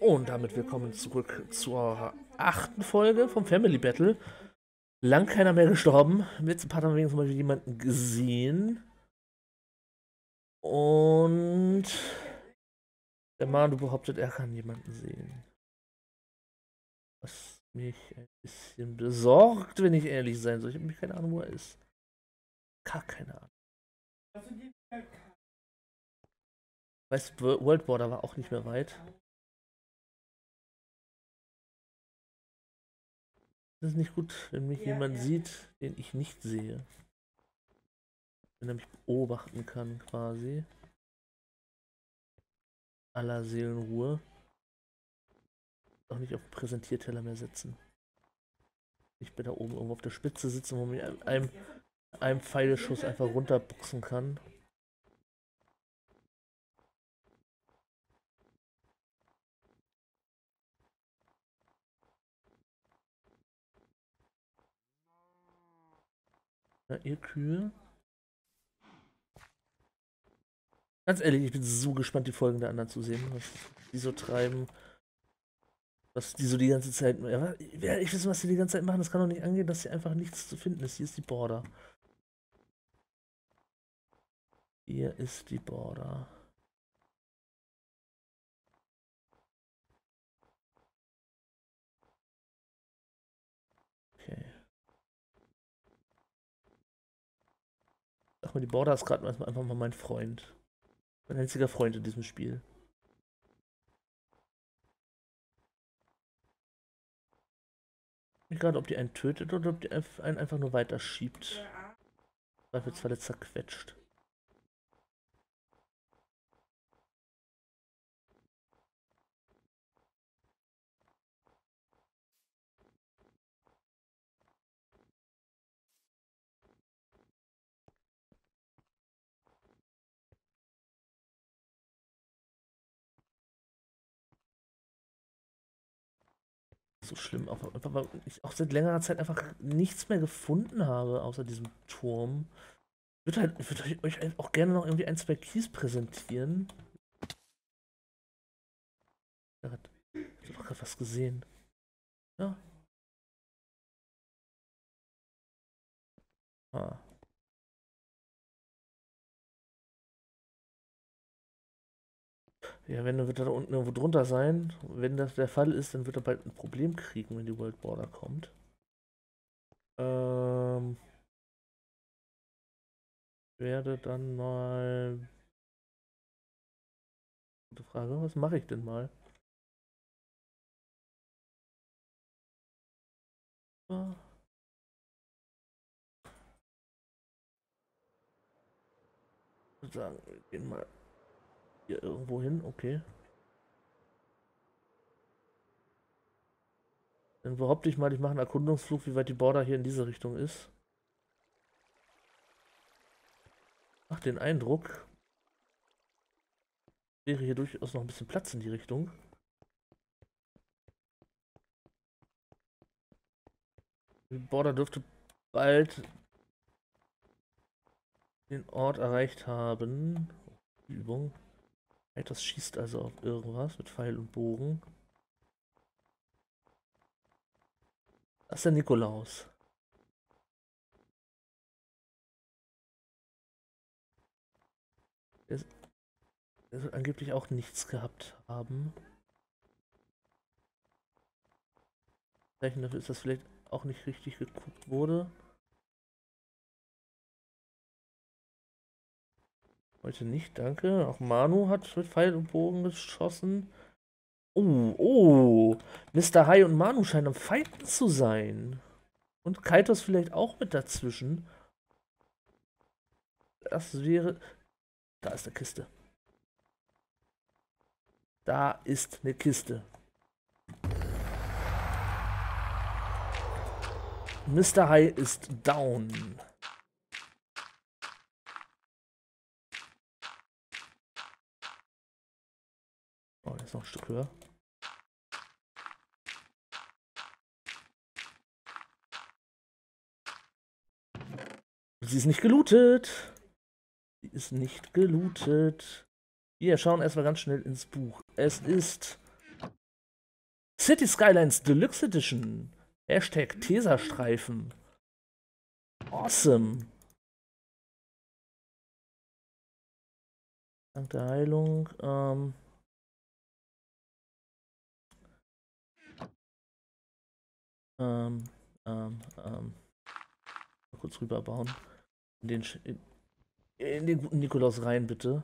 Und damit willkommen zurück zur 8. Folge vom Family Battle. Lang keiner mehr gestorben. Im letzten Part haben wir wenigstens mal wieder jemanden gesehen. Und der Manu behauptet, er kann jemanden sehen. Was mich ein bisschen besorgt, wenn ich ehrlich sein soll. Ich habe keine Ahnung, wo er ist. Gar keine Ahnung. Weißt du, World Border war auch nicht mehr weit. Das ist nicht gut, wenn mich jemand sieht, den ich nicht sehe. Wenn er mich beobachten kann, quasi. Aller Seelenruhe. Auch nicht auf den Präsentierteller mehr sitzen. Ich bin da oben irgendwo auf der Spitze sitzen, wo man mit einem Pfeilschuss einfach runterboxen kann. Ja, ihr Kühe. Ganz ehrlich, ich bin so gespannt, die Folgen der anderen zu sehen, was die so treiben. Was die so die ganze Zeit. Ja, ich wissen, was die die ganze Zeit machen. Das kann doch nicht angehen, dass hier einfach nichts zu finden ist. Hier ist die Border. Hier ist die Border. Okay. Sag mal, die Border ist gerade einfach mal mein Freund. Mein einziger Freund in diesem Spiel. Egal, ob die einen tötet oder ob die einen einfach nur weiter schiebt. Zweifelsfall zerquetscht. So schlimm, einfach weil ich auch seit längerer Zeit einfach nichts mehr gefunden habe, außer diesem Turm. Ich würde euch auch gerne noch irgendwie ein, zwei Keys präsentieren. Ich habe doch gerade was gesehen. Ja. Ah. Ja, wenn, dann wird er da unten irgendwo drunter sein. Wenn das der Fall ist, dann wird er bald ein Problem kriegen, wenn die World Border kommt. Werde dann mal. Gute Frage, was mache ich denn mal? Ah, ich würde sagen, wir gehen mal hier irgendwo hin, okay. Dann behaupte ich mal, ich mache einen Erkundungsflug, wie weit die Border hier in diese Richtung ist. Ach, den Eindruck, wäre hier durchaus noch ein bisschen Platz in die Richtung. Die Border dürfte bald den Ort erreicht haben. Übung. Das schießt also auf irgendwas mit Pfeil und Bogen. Das ist der Nikolaus. Der soll angeblich auch nichts gehabt haben. Zeichen dafür ist, dass vielleicht auch nicht richtig geguckt wurde. Heute nicht, danke. Auch Manu hat mit Pfeil und Bogen geschossen. Oh. Mr. Hai und Manu scheinen am Fighten zu sein. Und Kaitos vielleicht auch mit dazwischen. Das wäre. Da ist eine Kiste. Da ist eine Kiste. Mr. Hai ist down. Oh, der ist noch ein Stück höher. Sie ist nicht gelootet. Sie ist nicht gelootet. Wir schauen erstmal ganz schnell ins Buch. Es ist City Skylines Deluxe Edition. Hashtag Tesastreifen. Awesome. Dank der Heilung. Mal kurz rüberbauen. In den guten Nikolaus rein, bitte.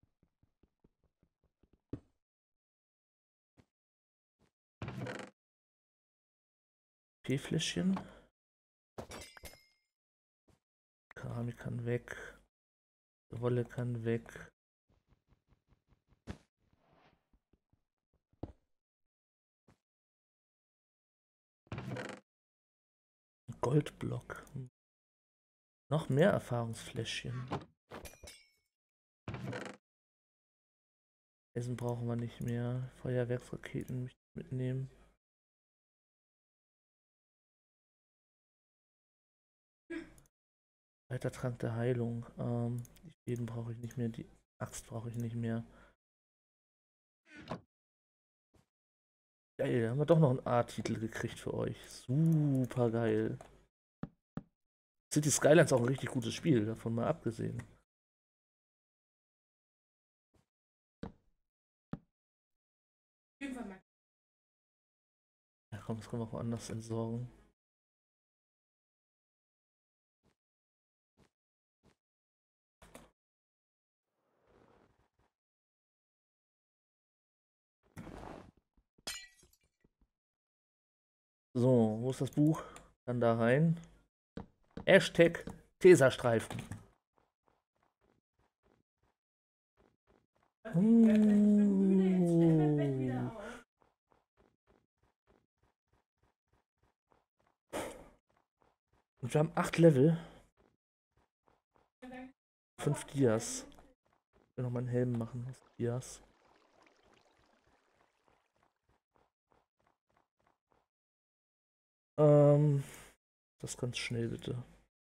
P-Fläschchen. Keramik kann weg. Wolle kann weg. Goldblock. Noch mehr Erfahrungsfläschchen. Essen brauchen wir nicht mehr. Feuerwerksraketen mitnehmen. Weitertrank der Heilung. Die Fäden brauche ich nicht mehr. Die Axt brauche ich nicht mehr. Geil, haben wir doch noch einen A-Titel gekriegt für euch. Super geil. City Skylines auch ein richtig gutes Spiel, davon mal abgesehen. Ja komm, das können wir auch woanders entsorgen. So, wo ist das Buch? Dann da rein. Hashtag Tesastreifen. Und wir haben 8 Level. 5 Dias. Ich will noch mal einen Helm machen aus Dias. Das ganz schnell bitte.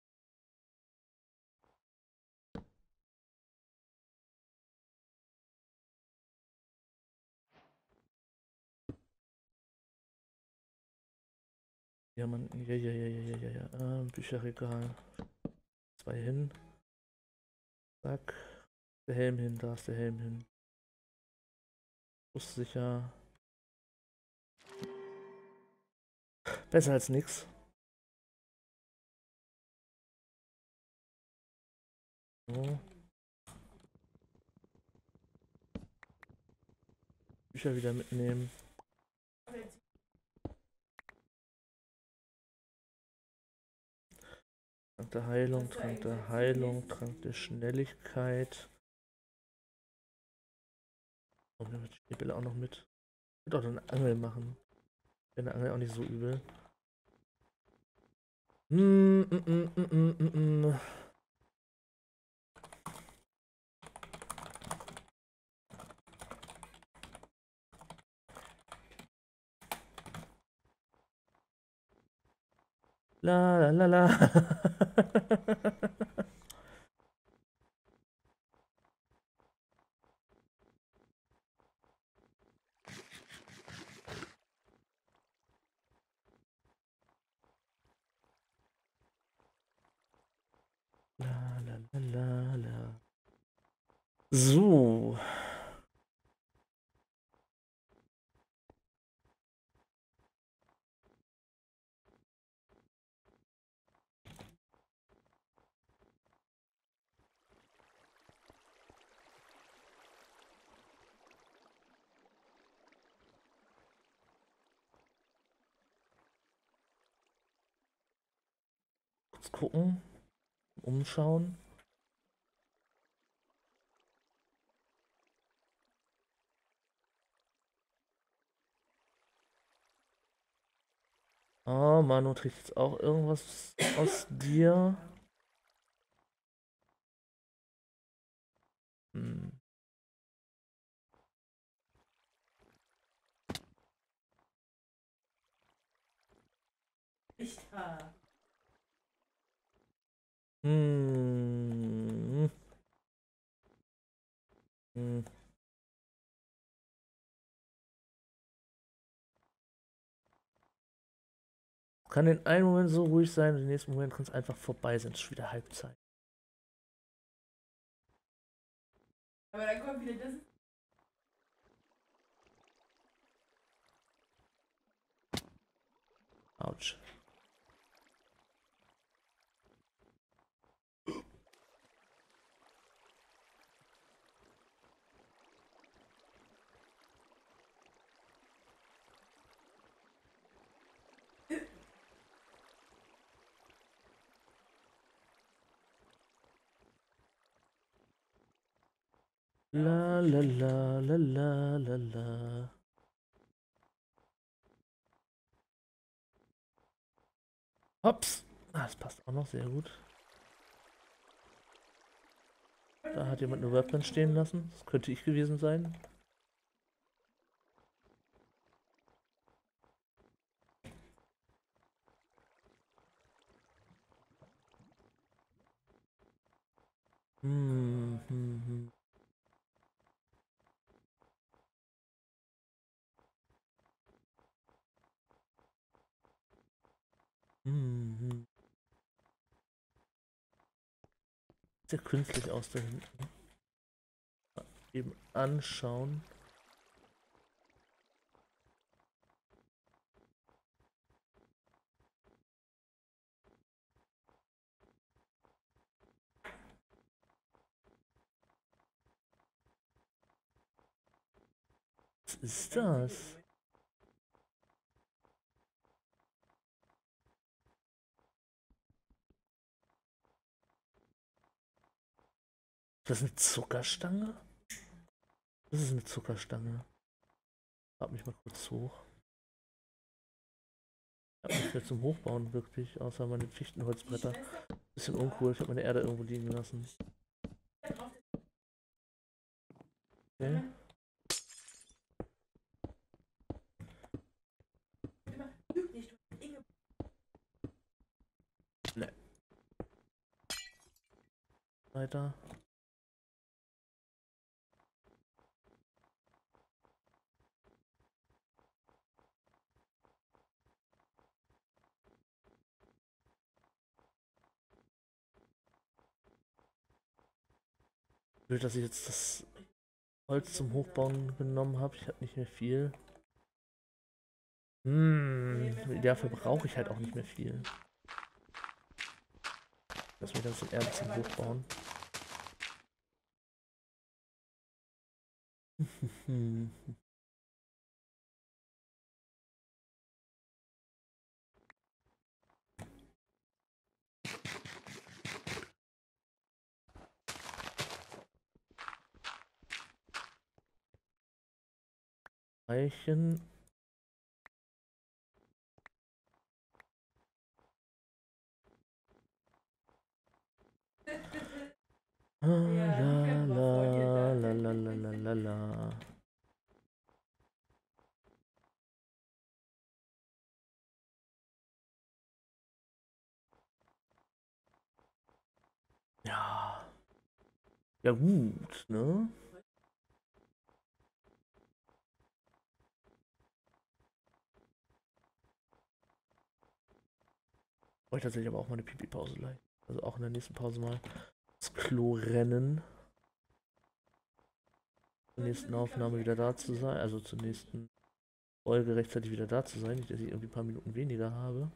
Ja, man. Ja. Bücherregal. 2 hin. Zack. Der Helm hin, da ist der Helm hin. Brustsicher. Besser als nix. So. Bücher wieder mitnehmen. Trank der Heilung, Trank der Heilung, Trank der Schnelligkeit. Und nehmen wir die Schneebälle auch noch mit. Ich würde auch eine Angel machen. Wäre eine Angel auch nicht so übel. La la la la. La la la la la. So. Kurz gucken. Umschauen. Oh, Manu trägt jetzt auch irgendwas aus dir. Hm. Hm. Hm. Kann in einem Moment so ruhig sein und im nächsten Moment kann es einfach vorbei sein. Es ist schon wieder Halbzeit. Aber dann kommt wieder das. Autsch. La la la la la la la. Hops. Ah, das passt auch noch sehr gut. Da hat jemand eine Weapon stehen lassen. Das könnte ich gewesen sein. Hm, hm, hm. Hm, hm. Sieht ja künstlich aus da hinten. Mal eben anschauen. Was ist das? Das ist eine Zuckerstange? Das ist eine Zuckerstange. Grab mich mal kurz hoch. Ich habe nicht mehr zum Hochbauen wirklich, außer meine Fichtenholzbretter. Bisschen uncool, ich habe meine Erde irgendwo liegen lassen. Okay. Ne. Weiter. Blöd, dass ich jetzt das Holz zum Hochbauen genommen habe. Ich habe nicht mehr viel. Dafür brauche ich halt auch nicht mehr viel. Lass mich das Erde zum Hochbauen. Hm. Reichen. Ah, la la la la la la la la. Ja. Ja gut, ne? Brauche ich tatsächlich aber auch mal eine Pipi-Pause gleich. Also auch in der nächsten Pause mal ins Klo rennen. Zur nächsten Aufnahme wieder da zu sein. Also zur nächsten Folge rechtzeitig wieder da zu sein. Nicht, dass ich irgendwie ein paar Minuten weniger habe.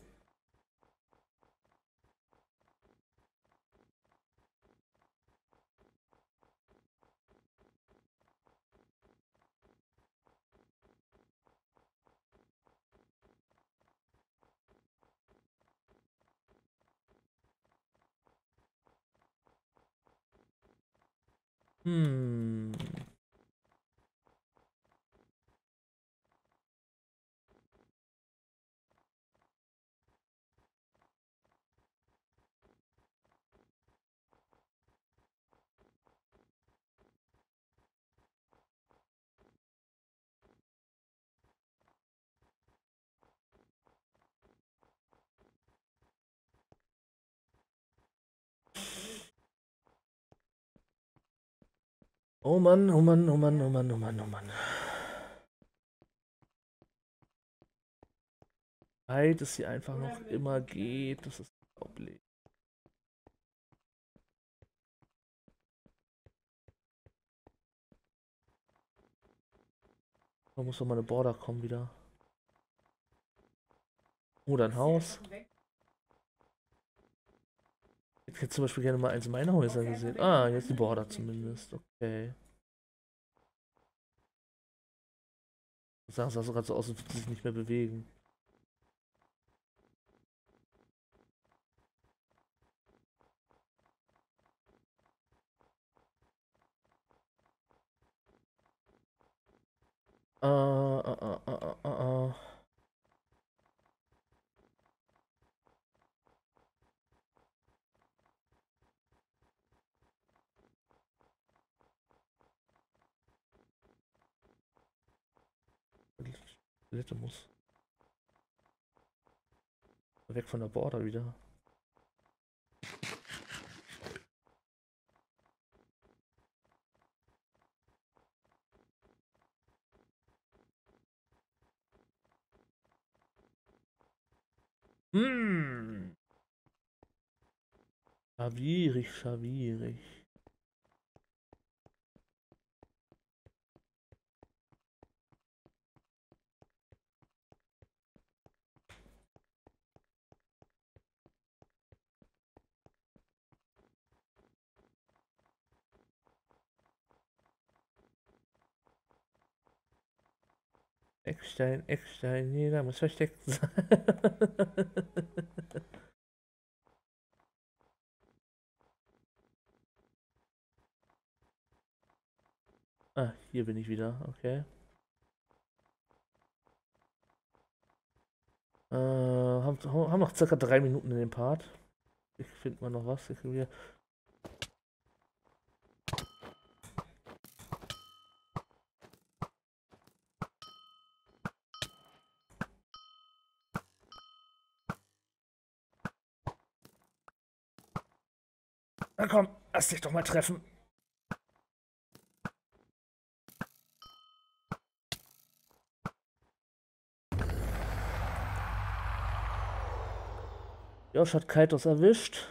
Hm. Oh Mann, oh Mann, oh Mann, oh Mann, oh Mann, oh Mann. weit es hier einfach noch immer geht. Das ist unglaublich. Da muss doch mal eine Border kommen wieder. Oder ein Haus. Ich hätte zum Beispiel gerne mal eins meiner Häuser gesehen. Ah, jetzt die Border zumindest. Okay. Das sah so gerade so aus, als würde sie sich nicht mehr bewegen. Ah. Toilette muss. Weg von der Border wieder. Hm. Schwierig, schwierig. Eckstein, Eckstein, jeder muss versteckt sein. Ah, hier bin ich wieder, okay. Haben noch circa 3 Minuten in dem Part. Ich finde mal noch was. Na komm, lass dich doch mal treffen. Josh hat Kaitos erwischt.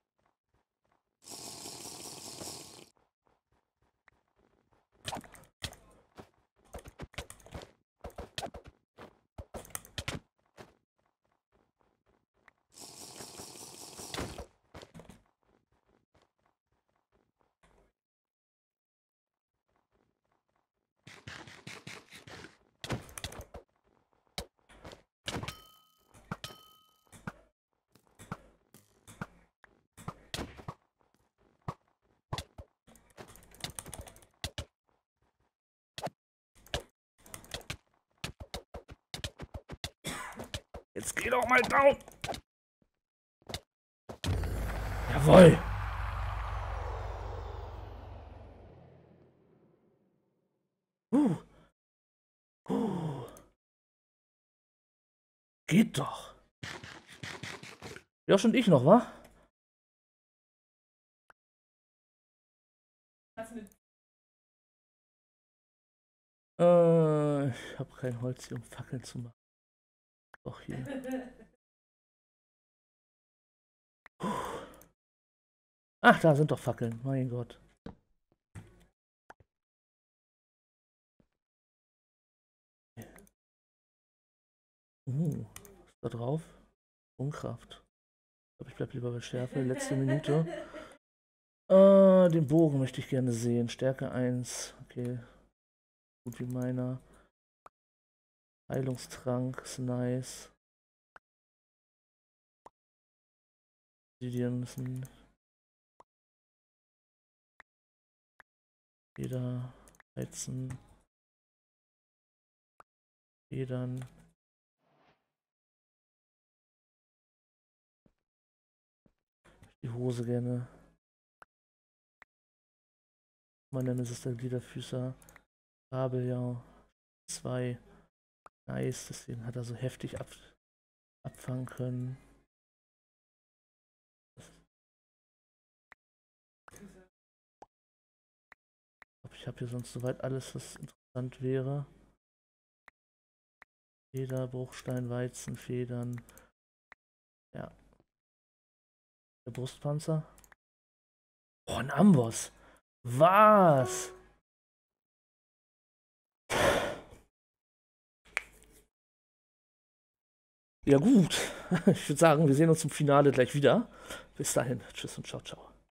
Jetzt geh doch mal down. Jawohl. Uh. Geht doch. Josh und ich noch, wa? Ich habe kein Holz hier, um Fackeln zu machen. Doch hier. Ach, da sind doch Fackeln. Mein Gott. Was ist da drauf? Unkraft. Ich glaube, ich bleibe lieber bei Schärfe. Letzte Minute. Den Bogen möchte ich gerne sehen. Stärke 1. Okay. Gut wie meiner. Heilungstrank ist nice. Obsidian müssen. Jeder heizen. Federn. Die Hose gerne. Mein Name ist der Gliederfüßer. Kabeljau. 2. Nice, deswegen hat er so heftig abfangen können. Ich habe hier sonst soweit alles, was interessant wäre. Feder, Bruchstein, Weizen, Federn. Ja. Der Brustpanzer. Oh, ein Amboss. Was? Ja gut. Ich würde sagen, wir sehen uns im Finale gleich wieder. Bis dahin. Tschüss und ciao, ciao.